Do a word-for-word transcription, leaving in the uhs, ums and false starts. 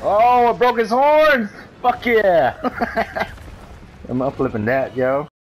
Oh, I broke his horn! Fuck yeah! I'm uplifting that, yo.